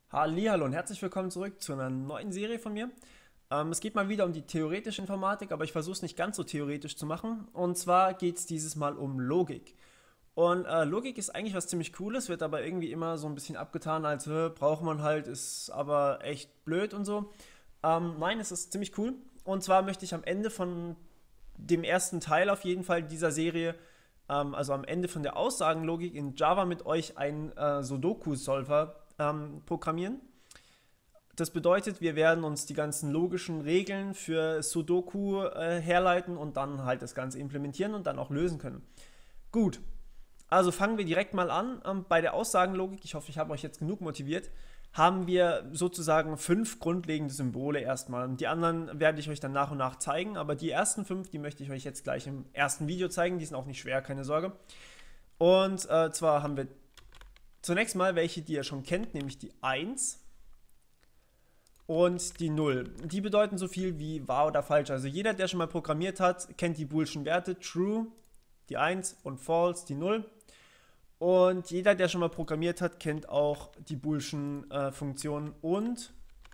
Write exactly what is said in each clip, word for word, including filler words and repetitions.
Hallihallo und herzlich willkommen zurück zu einer neuen Serie von mir. Ähm, es geht mal wieder um die theoretische Informatik, aber ich versuche es nicht ganz so theoretisch zu machen. Und zwar geht es dieses Mal um Logik. Und äh, Logik ist eigentlich was ziemlich Cooles, wird aber irgendwie immer so ein bisschen abgetan, als äh, braucht man halt, ist aber echt blöd und so. Ähm, nein, es ist ziemlich cool. Und zwar möchte ich am Ende von dem ersten Teil auf jeden Fall dieser Serie, ähm, also am Ende von der Aussagenlogik in Java mit euch einen äh, Sudoku-Solver ähm, programmieren. Das bedeutet, wir werden uns die ganzen logischen Regeln für Sudoku äh, herleiten und dann halt das Ganze implementieren und dann auch lösen können. Gut, also fangen wir direkt mal an. Ähm, bei der Aussagenlogik, ich hoffe, ich habe euch jetzt genug motiviert, haben wir sozusagen fünf grundlegende Symbole erstmal. Die anderen werde ich euch dann nach und nach zeigen, aber die ersten fünf, die möchte ich euch jetzt gleich im ersten Video zeigen. Die sind auch nicht schwer, keine Sorge. Und äh, zwar haben wir zunächst mal welche, die ihr schon kennt, nämlich die eins und die null. Die bedeuten so viel wie wahr oder falsch. Also jeder, der schon mal programmiert hat, kennt die boolschen Werte, true, die eins und false, die null. Und jeder, der schon mal programmiert hat, kennt auch die boolschen äh, Funktionen und,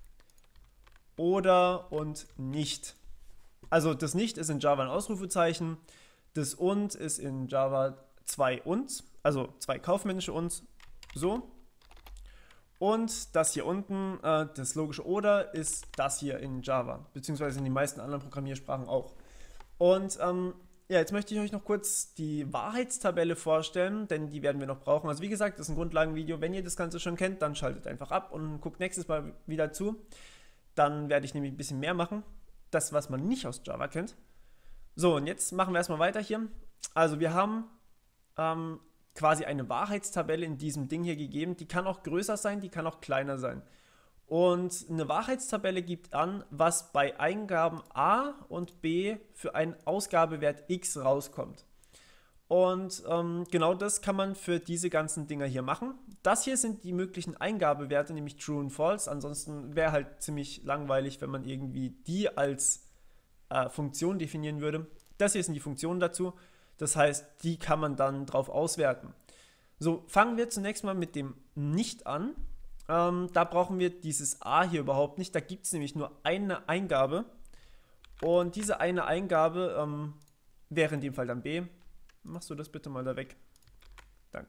oder und nicht. Also das nicht ist in Java ein Ausrufezeichen, das und ist in Java zwei und, also zwei kaufmännische und, so. Und das hier unten, äh, das logische oder, ist das hier in Java, beziehungsweise in den meisten anderen Programmiersprachen auch. Und ähm, ja, jetzt möchte ich euch noch kurz die Wahrheitstabelle vorstellen, denn die werden wir noch brauchen. Also wie gesagt, das ist ein Grundlagenvideo. Wenn ihr das Ganze schon kennt, dann schaltet einfach ab und guckt nächstes Mal wieder zu. Dann werde ich nämlich ein bisschen mehr machen. Das, was man nicht aus Java kennt. So, und jetzt machen wir erstmal weiter hier. Also wir haben ähm, quasi eine Wahrheitstabelle in diesem Ding hier gegeben. Die kann auch größer sein, die kann auch kleiner sein. Und eine Wahrheitstabelle gibt an, was bei Eingaben A und B für einen Ausgabewert x rauskommt. Und ähm, genau das kann man für diese ganzen Dinger hier machen. Das hier sind die möglichen Eingabewerte, nämlich True und False. Ansonsten wäre halt ziemlich langweilig, wenn man irgendwie die als äh, Funktion definieren würde. Das hier sind die Funktionen dazu. Das heißt, die kann man dann drauf auswerten. So, fangen wir zunächst mal mit dem Nicht an. Ähm, da brauchen wir dieses A hier überhaupt nicht. Da gibt es nämlich nur eine Eingabe. Und diese eine Eingabe ähm, wäre in dem Fall dann B. Machst du das bitte mal da weg? Danke.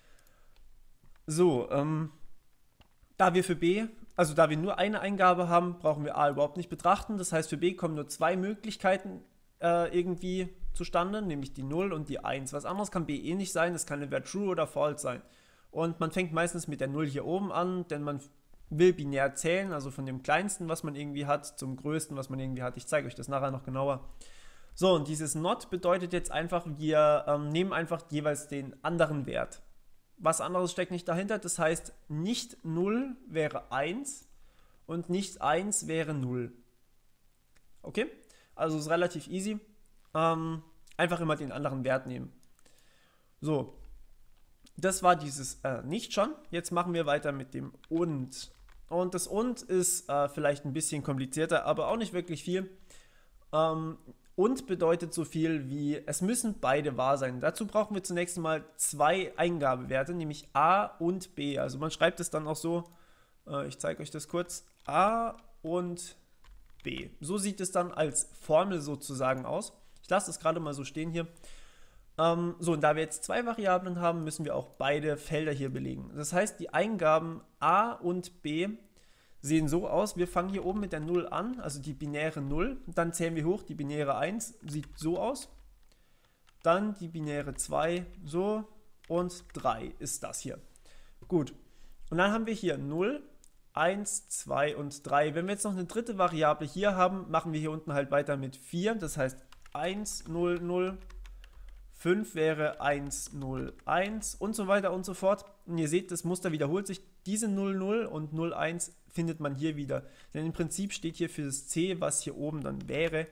So, ähm, da wir für B, also da wir nur eine Eingabe haben, brauchen wir A überhaupt nicht betrachten. Das heißt, für B kommen nur zwei Möglichkeiten äh, irgendwie zustande, nämlich die null und die eins. Was anderes kann B eh nicht sein, das kann entweder True oder False sein. Und man fängt meistens mit der null hier oben an, denn man will binär zählen, also von dem kleinsten, was man irgendwie hat, zum größten, was man irgendwie hat. Ich zeige euch das nachher noch genauer. So, und dieses Not bedeutet jetzt einfach, wir ähm, nehmen einfach jeweils den anderen Wert. Was anderes steckt nicht dahinter, das heißt, nicht null wäre eins und nicht eins wäre null. Okay? Also ist relativ easy. Ähm, einfach immer den anderen Wert nehmen. So, das war dieses äh, nicht schon. Jetzt machen wir weiter mit dem und. Und das und ist äh, vielleicht ein bisschen komplizierter, aber auch nicht wirklich viel. Ähm, und bedeutet so viel wie, es müssen beide wahr sein. Dazu brauchen wir zunächst mal zwei Eingabewerte, nämlich A und B. Also man schreibt es dann auch so, äh, ich zeige euch das kurz, A und B. So sieht es dann als Formel sozusagen aus. Ich lasse es gerade mal so stehen hier. Ähm, so, und da wir jetzt zwei Variablen haben, müssen wir auch beide Felder hier belegen. Das heißt, die Eingaben A und B sehen so aus, wir fangen hier oben mit der null an, also die binäre null, dann zählen wir hoch, die binäre eins sieht so aus, dann die binäre zwei, so, und drei ist das hier. Gut, und dann haben wir hier null, eins, zwei und drei. Wenn wir jetzt noch eine dritte Variable hier haben, machen wir hier unten halt weiter mit vier, das heißt eins, null, null, fünf wäre eins, null, eins und so weiter und so fort. Und ihr seht, das Muster wiederholt sich. Diese null, null und null, eins findet man hier wieder. Denn im Prinzip steht hier für das C, was hier oben dann wäre,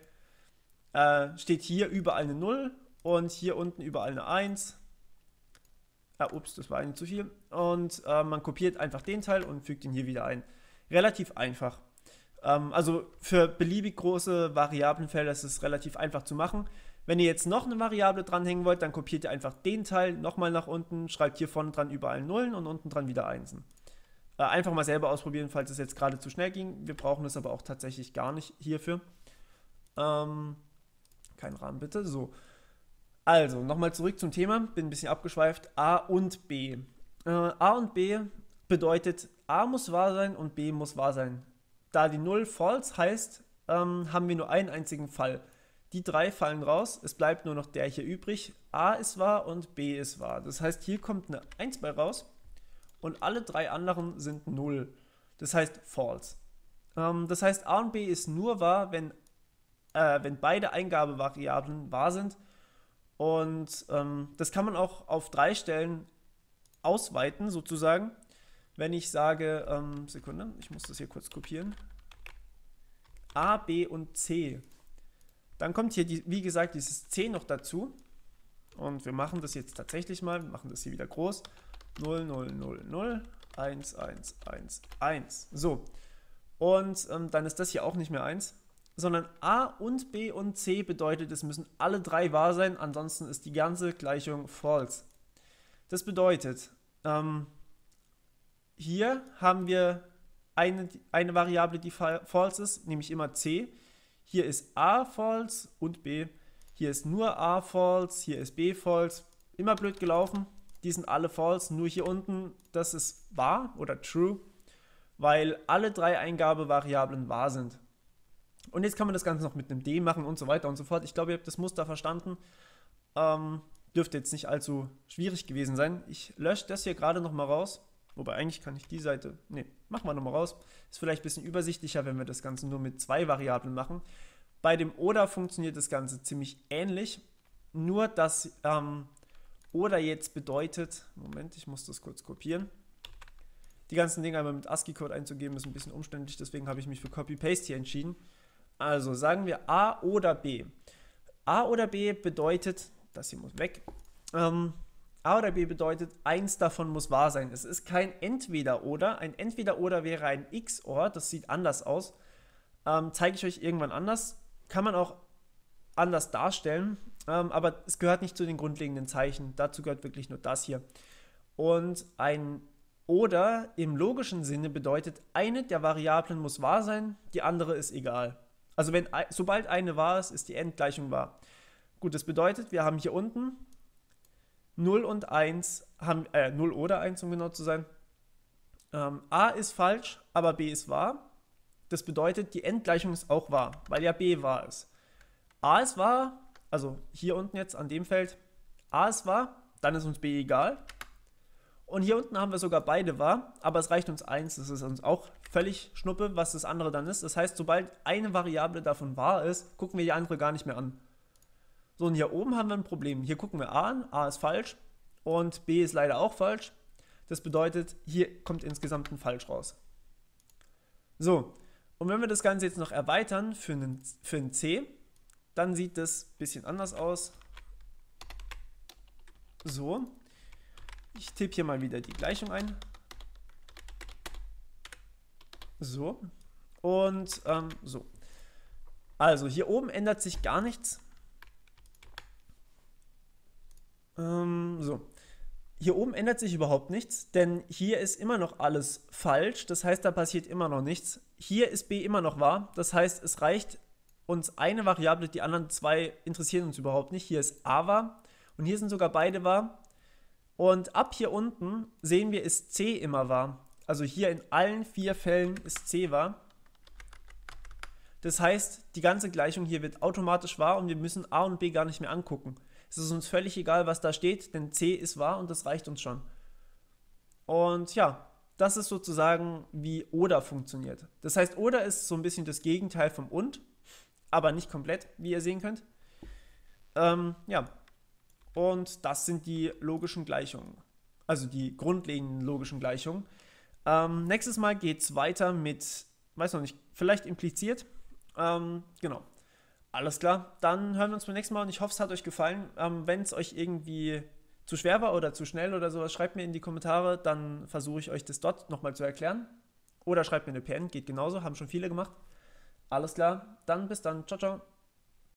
äh, steht hier überall eine null und hier unten überall eine eins. Ah, ups, das war eine zu viel. Und äh, man kopiert einfach den Teil und fügt ihn hier wieder ein. Relativ einfach. Ähm, also für beliebig große Variablenfelder ist es relativ einfach zu machen. Wenn ihr jetzt noch eine Variable dranhängen wollt, dann kopiert ihr einfach den Teil nochmal nach unten, schreibt hier vorne dran überall Nullen und unten dran wieder Einsen. Äh, einfach mal selber ausprobieren, falls es jetzt gerade zu schnell ging. Wir brauchen es aber auch tatsächlich gar nicht hierfür. Ähm, kein Rahmen bitte. So. Also, nochmal zurück zum Thema. Bin ein bisschen abgeschweift. A und B. Äh, A und B bedeutet, A muss wahr sein und B muss wahr sein. Da die null false heißt, ähm, haben wir nur einen einzigen Fall. Die drei fallen raus, es bleibt nur noch der hier übrig. A ist wahr und B ist wahr. Das heißt, hier kommt eine eins bei raus und alle drei anderen sind null. Das heißt false. Ähm, das heißt, A und B ist nur wahr, wenn, äh, wenn beide Eingabevariablen wahr sind. Und ähm, das kann man auch auf drei Stellen ausweiten, sozusagen. Wenn ich sage, ähm, Sekunde, ich muss das hier kurz kopieren. A, B und C. Dann kommt hier, die, wie gesagt, dieses C noch dazu. Und wir machen das jetzt tatsächlich mal. Wir machen das hier wieder groß. null, null, null, null, eins, eins, eins, eins. So. Und ähm, dann ist das hier auch nicht mehr eins. Sondern A und B und C bedeutet, es müssen alle drei wahr sein. Ansonsten ist die ganze Gleichung false. Das bedeutet, ähm, hier haben wir eine, eine Variable, die false ist, nämlich immer C. Hier ist A false und B. Hier ist nur A false, hier ist B false. Immer blöd gelaufen. Die sind alle false. Nur hier unten, das ist wahr oder true, weil alle drei Eingabevariablen wahr sind. Und jetzt kann man das Ganze noch mit einem D machen und so weiter und so fort. Ich glaube, ihr habt das Muster verstanden. Ähm, dürfte jetzt nicht allzu schwierig gewesen sein. Ich lösche das hier gerade nochmal raus. Wobei eigentlich kann ich die Seite, ne, machen wir nochmal raus. Ist vielleicht ein bisschen übersichtlicher, wenn wir das Ganze nur mit zwei Variablen machen. Bei dem Oder funktioniert das Ganze ziemlich ähnlich, nur dass ähm, Oder jetzt bedeutet, Moment, ich muss das kurz kopieren. Die ganzen Dinge einmal mit ASCII-Code einzugeben, ist ein bisschen umständlich, deswegen habe ich mich für Copy-Paste hier entschieden. Also sagen wir A oder B. A oder B bedeutet, das hier muss weg, ähm, A oder B bedeutet, eins davon muss wahr sein. Es ist kein Entweder-Oder. Ein Entweder-Oder wäre ein X O R, das sieht anders aus. Ähm, zeige ich euch irgendwann anders. Kann man auch anders darstellen, ähm, aber es gehört nicht zu den grundlegenden Zeichen. Dazu gehört wirklich nur das hier. Und ein Oder im logischen Sinne bedeutet, eine der Variablen muss wahr sein, die andere ist egal. Also wenn, sobald eine wahr ist, ist die Endgleichung wahr. Gut, das bedeutet, wir haben hier unten null und eins, haben, äh, null oder eins, um genau zu sein. Ähm, A ist falsch, aber B ist wahr. Das bedeutet, die Endgleichung ist auch wahr, weil ja B wahr ist. A ist wahr, also hier unten jetzt an dem Feld, A ist wahr, dann ist uns B egal. Und hier unten haben wir sogar beide wahr, aber es reicht uns eins, das ist uns auch völlig schnuppe, was das andere dann ist. Das heißt, sobald eine Variable davon wahr ist, gucken wir die andere gar nicht mehr an. So, und hier oben haben wir ein Problem. Hier gucken wir A an, A ist falsch und B ist leider auch falsch. Das bedeutet, hier kommt insgesamt ein Falsch raus. So, und wenn wir das Ganze jetzt noch erweitern für einen, für einen C, dann sieht das ein bisschen anders aus. So, ich tippe hier mal wieder die Gleichung ein. So, und ähm, so. Also, hier oben ändert sich gar nichts. Ähm, so. Hier oben ändert sich überhaupt nichts, denn hier ist immer noch alles falsch. Das heißt, da passiert immer noch nichts. Hier ist B immer noch wahr. Das heißt, es reicht uns eine Variable, die anderen zwei interessieren uns überhaupt nicht. Hier ist A wahr und hier sind sogar beide wahr. Und ab hier unten sehen wir, ist C immer wahr. Also hier in allen vier Fällen ist C wahr. Das heißt, die ganze Gleichung hier wird automatisch wahr und wir müssen A und B gar nicht mehr angucken. Es ist uns völlig egal, was da steht, denn C ist wahr und das reicht uns schon. Und ja, das ist sozusagen, wie Oder funktioniert. Das heißt, Oder ist so ein bisschen das Gegenteil vom Und, aber nicht komplett, wie ihr sehen könnt. Ähm, ja, und das sind die logischen Gleichungen, also die grundlegenden logischen Gleichungen. Ähm, nächstes Mal geht es weiter mit, weiß noch nicht, vielleicht impliziert. Ähm, genau. Alles klar, dann hören wir uns beim nächsten Mal und ich hoffe, es hat euch gefallen. Ähm, wenn es euch irgendwie zu schwer war oder zu schnell oder sowas, schreibt mir in die Kommentare, dann versuche ich euch das dort nochmal zu erklären. Oder schreibt mir eine P N, geht genauso, haben schon viele gemacht. Alles klar, dann bis dann, ciao, ciao.